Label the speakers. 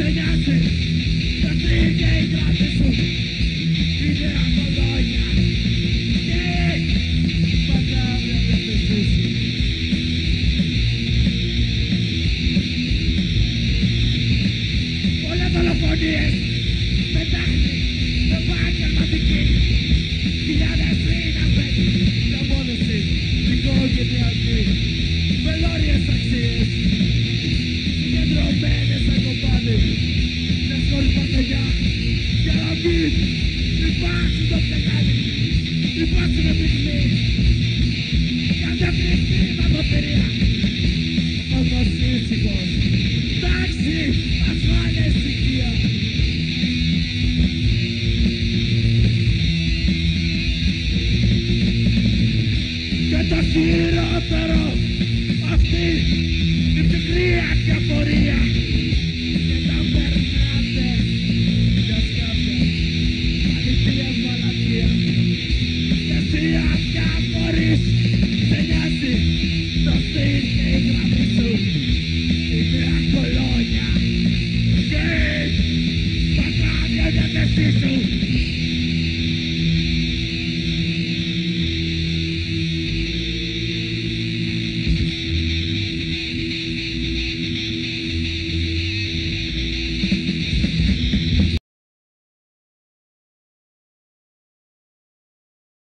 Speaker 1: σε νοιάζει, γιατί και η κράτη σου είναι ακολόγια και πάντα βλέπεις εσείς. Πολλές δολοφονίες, πετάχτη, επαγγελματική, χιλιάδες σύναυες, διαμόνωση, οικογενειακή, βελόριες αξίες, συγκεντρωμένες στα κομπάνι, μιας χώρης παρτελιά, για να μην υπάρξουν το πλεκάνι, υπάρξουν